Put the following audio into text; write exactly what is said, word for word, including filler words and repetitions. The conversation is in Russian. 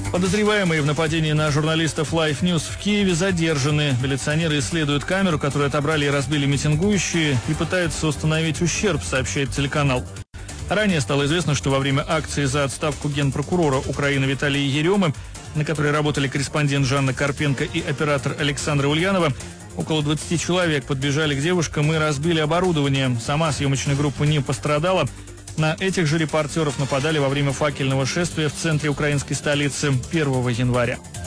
Подозреваемые в нападении на журналистов Life News в Киеве задержаны. Милиционеры исследуют камеру, которую отобрали и разбили митингующие, и пытаются установить ущерб, сообщает телеканал. Ранее стало известно, что во время акции за отставку генпрокурора Украины Виталия Еремы, на которой работали корреспондент Жанна Карпенко и оператор Александра Ульянова, около двадцати человек подбежали к девушкам и разбили оборудование. Сама съемочная группа не пострадала. На этих же репортеров нападали во время факельного шествия в центре украинской столицы первого января.